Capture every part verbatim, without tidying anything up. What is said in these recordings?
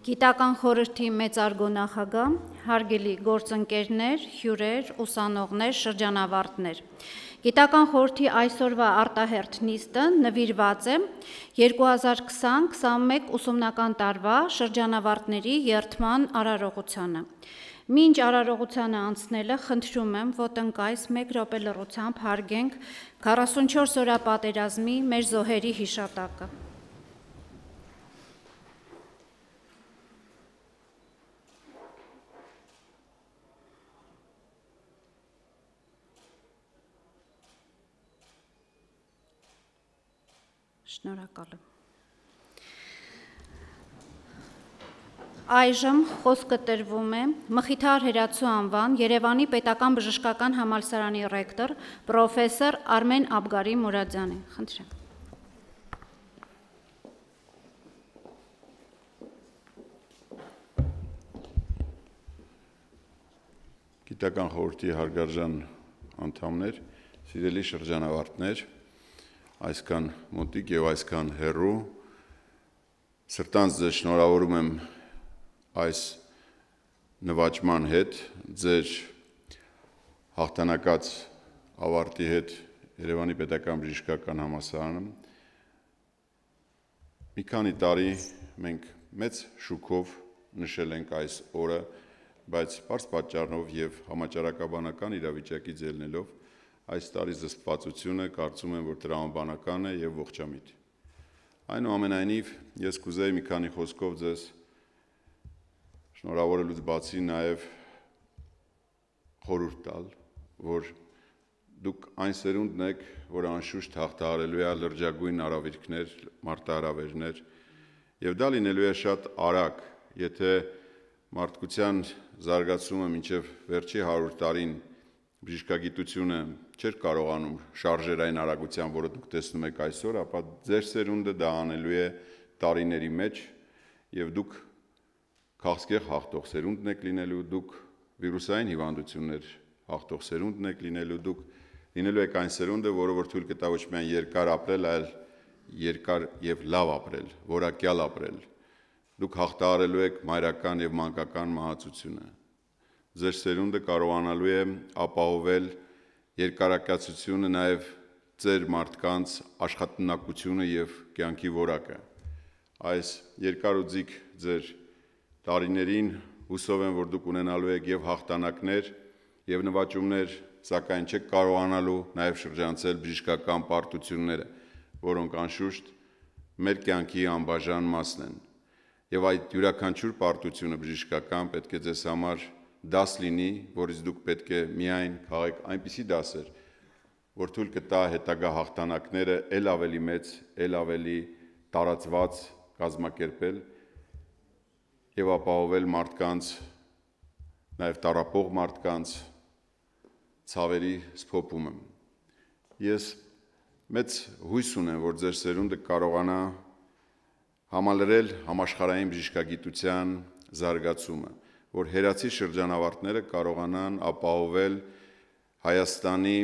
Գիտական խորհրդի մեծարգո նախագահ, հարգելի գործընկերներ, հյուրեր, ուսանողներ, շրջանավարտներ։ Գիտական խորհրդի այսօրվա արտահերթ նիստը նվիրված է երկու հազար քսան քսանմեկ ուսումնական տարվա շրջանավարտների երթման արարողությանը։ Մինչ արարողությանը անցնելը խնդրում եմ ոտնկայս մեկ րոպե լռությամբ հարգենք քառասունչորս օրյա պատերազմի մեր զոհերի հիշատակը։ Շնորհակալ եմ։ Այժմ խոսքը տրվում է Մխիթար Հերացու անվան Երևանի Պետական բժշկական համալսարանի ռեկտոր պրոֆեսոր Արմեն Աբգարի Մուրադյանին։ Խնդրեմ։ Գիտական խորհրդի հարգարժան անդամներ, սիրելի շրջանավարտներ, այսքան մոտիկ եւ այսքան հեռու սրտանց ձեզ շնորհավորում եմ այս նվաճման հետ, ձեր հաղթանակած ավարտի հետ Երևանի Պետական բժշկական համալսարանը։ Մի քանի տարի մենք մեծ շուկով նշել ենք այս օրը, բայց պարզ պատճառով եւ համաճարակաբանական իրավիճակից ելնելով այս տարի զսպվածությունը կարծում եմ, որ տրամաբանական է եւ ողջամիտ։ Այնուամենայնիվ, ես կուզեի մի քանի խոսքով ձեզ շնորհավորելուց բացի նաեւ խորհուրդ տալ, որ դուք այն սերունդն եք, որ անշուշտ հաղթահարելու է լրջագույն արավիրքներ, մարտահրավերներ, եւ դա լինելու է շատ արագ, եթե մարդկության զարգացումը մինչեւ վերջի հարյուր տարին բժշկագիտությունը չէր կարողանում շարժերային արագության, որը դուք տեսնում եք այսօր, ապա ձեր սերունդը դա անելու է տարիների մեջ եւ դուք քաղցկեղ հաղթող սերունդն եք լինելու, դուք վիրուսային հիվանդություններ հաղթող սերունդն եք լինելու, դուք լինելու եք այն սերունդը, որը որ թույլ կտա ոչ միայն երկար ապրել, այլ երկար եւ լավ ապրել, որակյալ ապրել։ Դուք հաղթահարելու եք մայրական եւ մանկական մահացությունը։ Ձեր սերունդը կարողանալու է ապահովել երկարակացությունը նաև ձեր մարդկանց աշխատունակությունը եւ կյանքի որակը։ Այս երկարուձիգ ձեր տարիներին հուսով եմ, որ դուք ունենալու եք եւ հաղթանակներ եւ նվաճումներ, սակայն չեք կարողանալու նաև շրջանցել բժշկական պարտությունները, որոնք անշուշտ մեր կյանքի անբաժան մասն են։ Եվ այդ յուրաքանչյուր պարտությունը բժշկական պետք է ձեզ համար դաս լինի, որից դուք պետք է միայն քաղեք այնպիսի դասեր, որ թույլ կտա հետագա հաղթանակները ել ավելի մեծ, ել ավելի տարածված կազմակերպել եւ ապահովել մարդկանց, նաեւ տառապող մարդկանց ցավերի սփոփումը։ Ես մեծ հույս ունեմ, որ ձեր սերունդը կարողանա համալրել համաշխարհային բժշկագիտության զարգացումը, որ հերացի շրջանավարտները կարողանան ապահովել Հայաստանի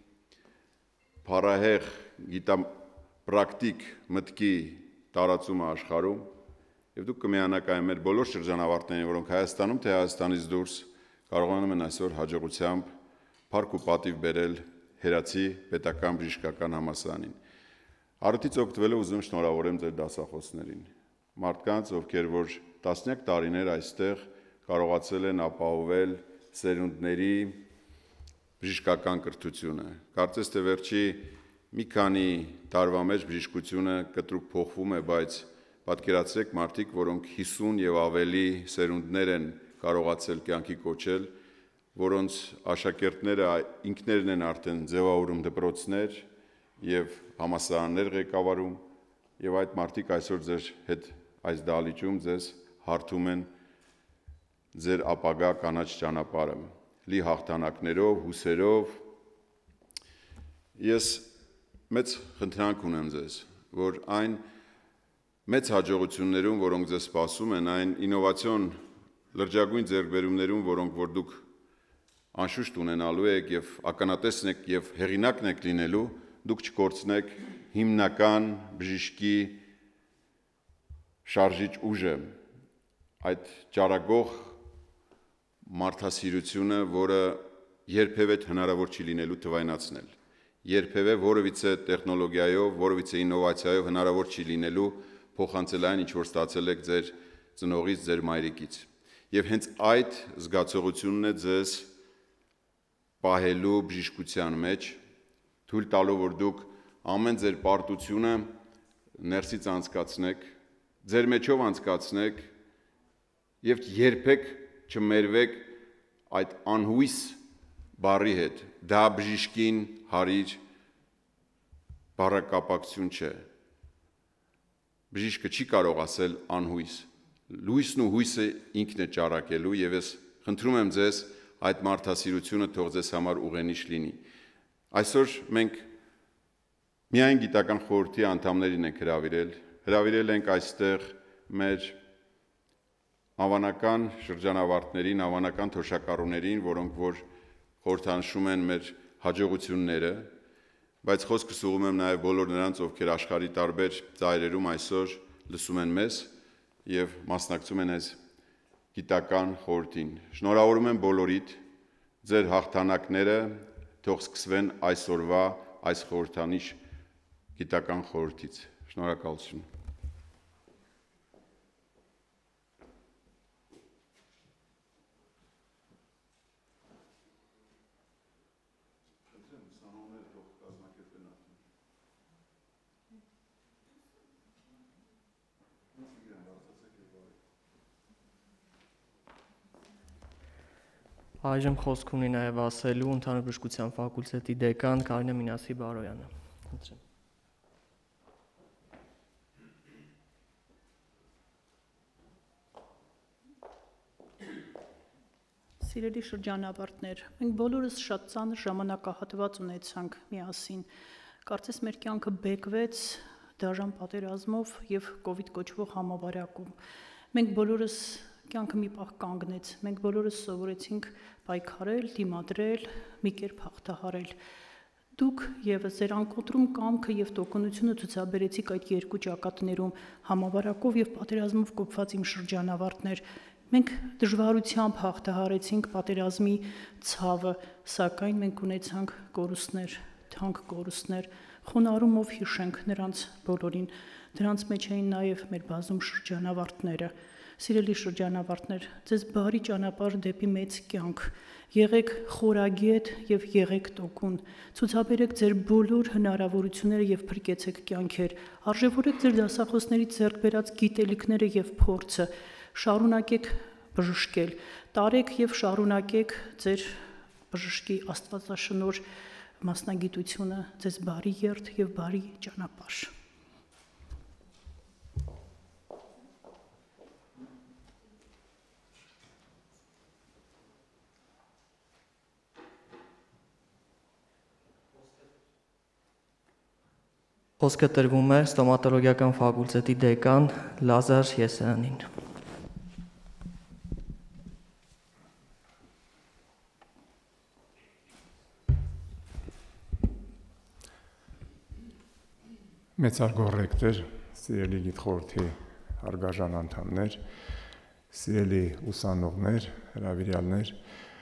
փառահեղ գիտապրակտիկ մտքի տարածումը աշխարհում եւ դուք կմիանաք այն մեր բոլոր շրջանավարտներին, որոնք Հայաստանում թե Հայաստանից դուրս կարողանում են այսօր հաջողությամբ փառք ու պատիվ բերել հերացի պետական բժշկական համալսարանին։ Արդից օգտվելով ուզում շնորհավորեմ ձեր դասախոսներին, մարդկանց, ովքեր որ տասնյակ տարիներ այստեղ կարողացել են ապահովել սերունդների բժշկական կրթությունը։ Կարծես թե վերջի մի քանի տարվա մեջ բժշկությունը կտրուկ փոխվում է, բայց պատկերացրեք մարդիկ, որոնք հիսուն եւ ավելի սերունդներ են կարողացել կյանքի կոչել, որոնց աշակերտները ինքներն են արդեն ձևավորում դպրոցներ եւ համալսարաններ ղեկավարում եւ այդ մարդիկ այսօր ձեր հետ այս դահլիճում ձեզ հարթում են ձեր ապագա կանաչ ճանապարհը լի հաղթանակներով, հուսերով։ Ես մեծ խնդրանք ունեմ ձեզ, որ այն մեծ հաջողություններում, որոնք ձեզ սպասում են, այն ինովացիոն լրջագույն ձեռքբերումներում, որոնք որ դուք անշուշտ ունենալու եք եւ ականատեսն եք եւ հեղինակն եք լինելու, դուք չկորցնեք հիմնական բժշկի շարժիչ ուժը, այդ ճարագող մարդասիրությունը, որը երբևէ հնարավոր չի լինելու թվայնացնել, երբևէ որևիցե տեխնոլոգիայով, որևիցե ինովացիայով հնարավոր չի լինելու փոխանցել այն, ինչ որ ստացել եք ձեր ծնողից, ձեր մայրիկից։ Եվ հենց այդ զգացողությունն է ձեզ պահելու բժշկության մեջ, թույլ տալու, որ դուք ամեն ձեր պարտությունը ներսից անցկացնեք, ձեր մեջով անցկացնեք եւ երբեք չմերվեք այդ անհույս բառի հետ։ Դա բժշկին հարիր բառակապակցություն չէ։ Բժիշկը չի կարող ասել անհույս։ Լույսն ու հույսը ինքն է ճառակելու եւ ես խնդրում եմ ձեզ այդ մարդասիրությունը թող ձեզ համար ուղենիշ լինի։ Այսօր մենք միայն գիտական խորհրդի անդամներին ենք հրավիրել, հրավիրել ենք այստեղ մեր անվանական շրջանավարտներին, անվանական թոշակառուներին, որոնք որ խորհրդանշում են մեր հաջողությունները, բայց խոսքս ուղղում եմ նաև բոլոր նրանց, ովքեր աշխարհի տարբեր ծայրերում այսօր լսում են մեզ եւ մասնակցում են այս գիտական խորհրդին։ Շնորհավորում եմ բոլորիդ, ձեր հաղթանակները թող սկսվեն այսօրվա այս խորհրդանիշ գիտական խորհրդից։ Շնորհակալություն։ Այժմ խոսք ունի նաև ասելու ընդհանուր բժշկության ֆակուլտետի դեկան Կարինե Մինասի Բարոյանը։ Սիրելի շրջանավարտներ, մենք բոլորս շատ ծանր ժամանակահատված ունեցանք միասին։ Կարծես մեր կյանքը բեկվեց դաժան պատերազմով եւ կովիդ կոչվող համավարակում։ Մենք բոլորս կյանքը մի պահ կանգնեց, մենք բոլորս սովորեցինք պայքարել, դիմադրել, մի կերպ հաղթահարել։ Դուք եւս ձեր անկոտրում կամքը եւ տոկունությունը ցուցաբերեցիք այդ երկու ճակատներում համավարակով եւ պատերազմով կոփված իմ շրջանավարտներ։ Մենք դժվարությամբ հաղթահարեցինք պատերազմի ցավը, սակայն մենք ունեցանք կորուստներ, թանկ կորուստներ, խոնարհումով հիշենք նրանց բոլորին։ Դրանց մեջ էին նաեւ մեր բազում շրջանավարտները։ Սիրելի շրջանավարտներ, ձեզ բարի ճանապարհ դեպի մեծ կյանք։ Եղեք խորագետ եւ եղեք տոկուն։ Ցուցաբերեք ձեր բոլոր հնարավորությունները եւ փրկեցեք կյանքեր։ Արժևորեք ձեր դասախոսներից ձեռք բերած գիտելիքները եւ փորձը։ Շարունակեք բժշկել, տարեք եւ շարունակեք ձեր բժշկի աստվածաշնորհ մասնագիտությունը, ձեզ բարի երթ եւ բարի ճանապարհ։ Խոսքը տրվում է ստոմատոլոգիական ֆակուլտետի դեկան Լազար Եսյանին։ Մեծարգո ռեկտոր, սիրելի գիտխորհրդի հարգարժան անդամներ, սիրելի ուսանողներ, հրավիրյալներ,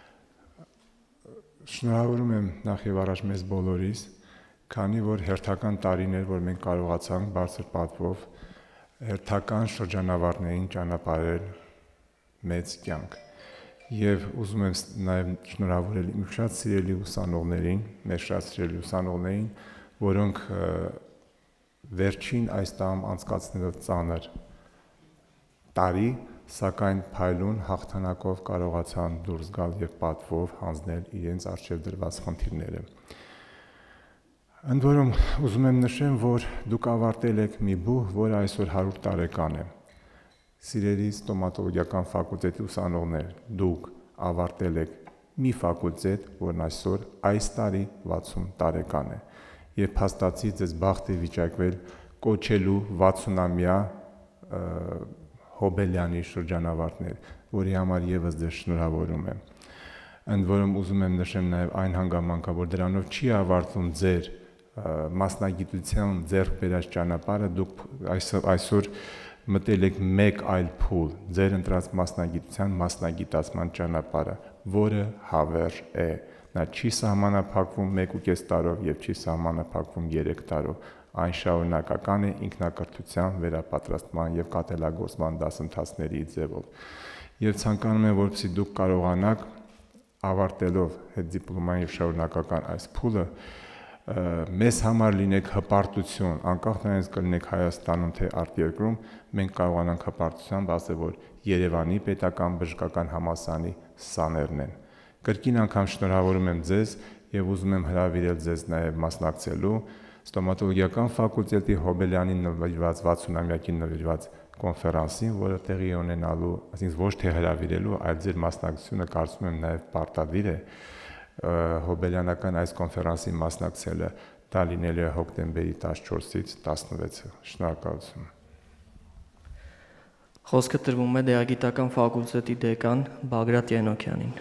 շնորհավորում եմ նախ եւ առաջ մեզ բոլորիս, քանի որ հերթական տարիներ, որ մենք կարողացանք բարձր պատվով հերթական շրջանավարտներին ճանապարհել մեծ կյանք։ Եվ ուզում եմ նաև շնորհավորել իմ շատ սիրելի ուսանողներին, մեր շատ սիրելի ուսանողներին, որոնք վերջին այս տամ անցկացնելով ծանր տարի, սակայն փայլուն հաղթանակով կարողացան դուրս գալ եւ պատվով հանձնել իրենց առջև դրված խնդիրները։ Ընդ որում ուզում եմ նշեմ, որ դուք ավարտել եք մի բուհ, որը այսօր հարյուր տարեկան է։ Սիրելի ստոմատոլոգիական ֆակուլտետի ուսանողներ, դուք ավարտել եք մի ֆակուլտետ, որն այսօր այս տարի վաթսուն տարեկան է, եւ փաստացի ձեզ բախտ է վիճակվել կոչելու վաթսունամյա Հոբելյանի շրջանավարտներ, որի համար եւս ձեզ շնորհավորում եմ։ Ընդ որում ուզում եմ նշեմ նաեւ այն հանգամանքը, որ դրանով չի ավարտվում ձեր մասնագիտության ձեռք բերած ճանապարհը, դուք այսօր մտել եք մեկ այլ փուլ, ձեր ընտրած մասնագիտության մասնագիտացման ճանապարհը, որը հավերժ է։ Նա չի սահմանափակվում մեկ ու կես տարով եւ չի սահմանափակվում երեք տարով։ Այն շարունակական է ինքնակրթության, վերապատրաստման եւ կատարելագործման դասընթացների ձևով։ Եվ ցանկանում եմ, որպեսզի դուք կարողանաք ավարտելով հետդիպլոմային եւ շարունակական այս փուլը մեզ համար լինեք հպարտություն, անկախ նրանից կլինեք Հայաստանում թե արտերկրում, մենք կարողանանք հպարտությամբ ասել, որ Երևանի պետական բժշկական համալսարանի սաներն են։ Կրկին անգամ շնորհավորում եմ ձեզ եւ ուզում եմ հրավիրել ձեզ նաեւ մասնակցելու ստոմատոլոգիական ֆակուլտետի Հոբելյանին նվիրված վաթսունամյակին նվիրված կոնֆերանսին, որը տեղի է ունենալու, այսինքն ոչ թե հրավիրելու, այլ ձեր մասնակցությունը կարծում եմ նաեւ պարտադիր է Հոբելյանական այս կոնֆերանսի մասնակցելը, դա լինելու է հոկտեմբերի տասնչորսից տասնվեցը։ Շնորհակալություն։ Խոսքը տրվում է Դեղագիտական ֆակուլտետի դեկան Բագրատ Ենոքյանին։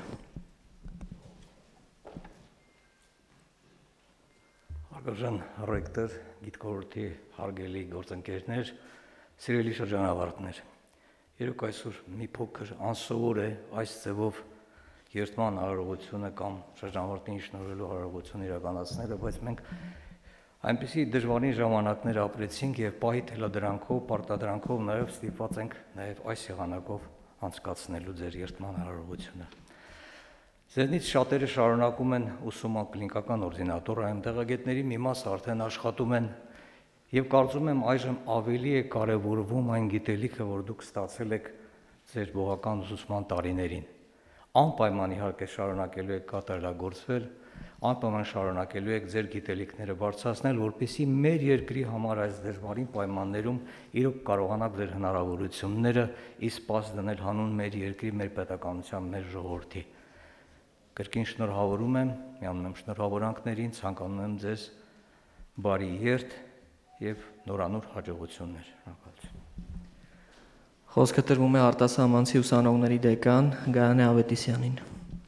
Հարգարժան ռեկտոր, գիտկորորդի հարգելի գործընկերներ, սիրելի շրջանավարտներ, երբ այսօր մի փոքր անսովոր է այս ձևով երթման հարողությունը կամ շրջանավարտին շնորհելու հարողությունը իրականացնելը, բայց մենք այնպիսի դժվարին ժամանակներ ապրեցինք եւ պահի թելադրանքով, պարտադրանքով նաեւ ստիպված ենք նաեւ այս եղանակով անցկացնելու ձեր երթման հարողությունը։ Ձեզնից շատերը շարունակում են ուսումը կլինիկական օրդինատոր, այն տեղագետների մի մասը արդեն աշխատում են եւ կարծում եմ այժմ ավելի է կարեւորվում այն գիտելիքը, որ դուք ստացել եք ձեր բողական ուսուցման տարիներին։ Անպայման իհարկե շարունակելու եք կատարելագործվել, անպայման շարունակելու եք ձեր գիտելիքները բարձրացնել, որպեսզի մեր երկրի համար այս դժվարին պայմաններում իրոք կարողանաք ձեր հնարավորությունները իսպաս դնել հանուն մեր երկրի, մեր պետականության, մեր ժողովրդի։ Կրկին շնորհավորում եմ, միանում եմ շնորհավորանքներին, ցանկանում եմ ձեզ բարի երթ եւ նորանոր հաջողություններ։ Շնորհակալություն։ Խոսքը տրվում է արտասահմանցի ուսանողների դեկան Գայանե Ավետիսյանին։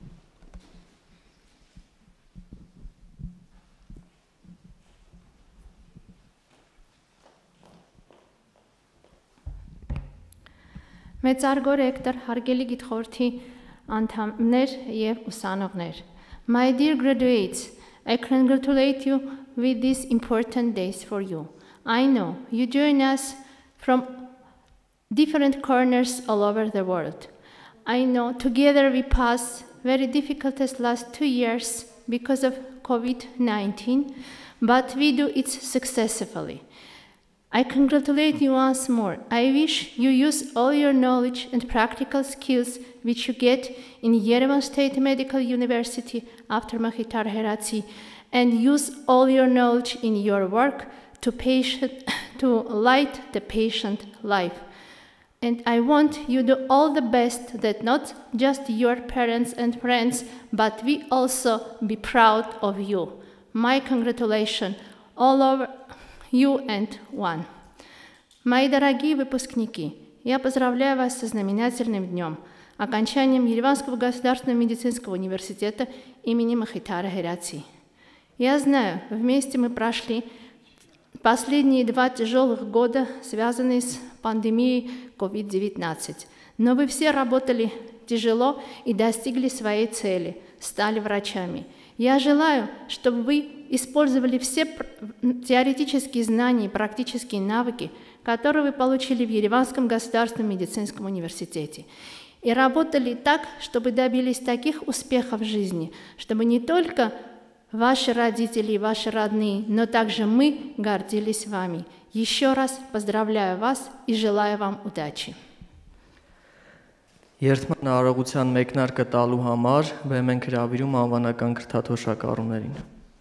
Մեծարգո ռեկտոր, հարգելի գիտխորհրդի անդամներ եւ ուսանողներ, my dear graduates, I congratulate you with these important days for you. I know you join us from different corners all over the world. I know together we passed very difficult last two years because of COVID nineteen, but we do it successfully. I congratulate you once more. I wish you use all your knowledge and practical skills which you get in Yerevan State Medical University after Makhitar Heratsi, and use all your knowledge in your work to patient, to light the patient life. And I want you to do all the best that not just your parents and friends, but we also be proud of you. My congratulations all over you and one. Мои дорогие выпускники, я поздравляю вас со знаменательным днем, окончанием Ереванского государственного медицинского университета имени Махитара Хераци. Я знаю, вместе мы прошли последние два тяжелых года, связанные с пандемией ковид девятнадцать. Но вы все работали тяжело и достигли своей цели, стали врачами. Я желаю, чтобы вы использовали все теоретические знания и практические навыки, которые вы получили в Ереванском государственном медицинском университете, и работали так, чтобы добились таких успехов в жизни, чтобы не только ваши родители и ваши родные, но также мы гордились вами. Еще раз поздравляю вас и желаю вам удачи. Երթման արարողության մեկնարկը տալու համար բեմ ենք հրավիրում անվանական քրթաթոշակառուներին։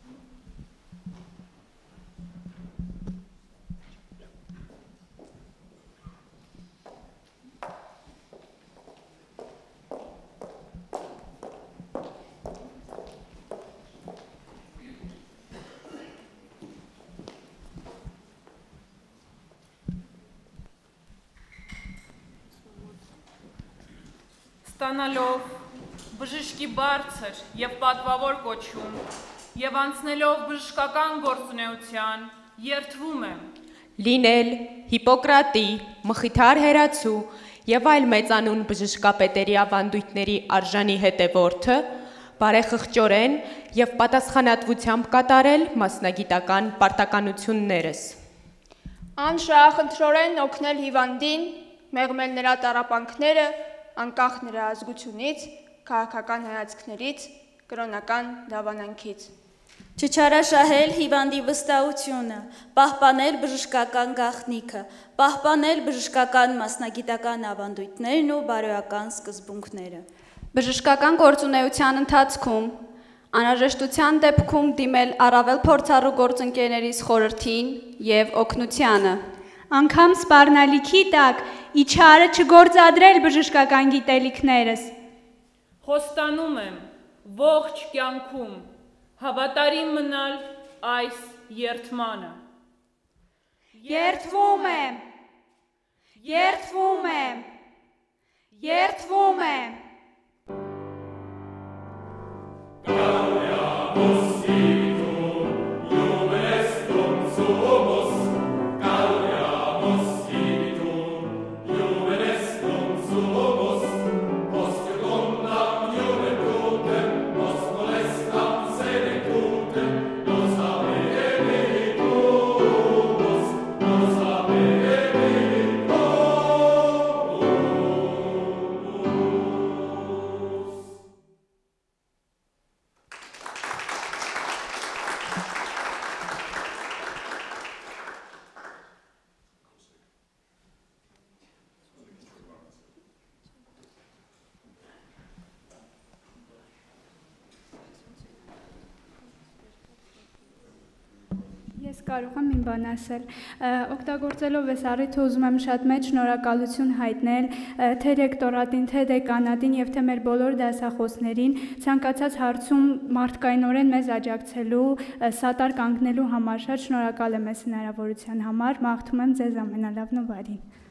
Ստանալով բժշկի բարձր եւ պատվավոր կոչում եւ անցնելով բժշկական գործունեության երթվում եմ լինել Հիպոկրատի, Մխիթար Հերացու եւ այլ մեծանուն բժշկապետերի ավանդույթների արժանի հետևորդը, բարեխղճորեն եւ պատասխանատվությամբ կատարել մասնագիտական պարտականություններս։ Անշահախնդրորեն օգնել հիվանդին, մեղմել նրա տառապանքները, անկախ նրա ազգությունից, քաղաքական հայացքներից, կրոնական դավանանքից։ Չչարաշահել հիվանդի վստահությունը, պահպանել բժշկական գաղտնիքը, պահպանել բժշկական մասնագիտական ավանդույթներն ու բարոյական սկզբունքները։ Բժշկական գործունեության ընթացքում անհրաժեշտության դեպքում դիմել առավել փորձառու գործընկերներիս խորհրդին եւ օգնությանը։ Անգամ սպառնալիքի տակ իչարը չգործադրել բժշկական գիտելիքներս։ Խոստանում եմ ողջ կյանքում հավատարիմ մնալ այս երդմանը։ Երդվում եմ, երդվում եմ, երդվում եմ։ Ես կարող եմ իմ բան ասել, օգտագործելով այս առիթը ուզում եմ շատ մեծ շնորհակալություն հայտնել թե ռեկտորատին, թե դեկանատին եւ թե մեր բոլոր դասախոսներին ցանկացած հարցում մարդկայնորեն մեզ աջակցելու, սատար կանգնելու համար շատ շնորհակալ եմ այս հնարավորության համար, մաղթում եմ ձեզ ամենալավն ու բարին։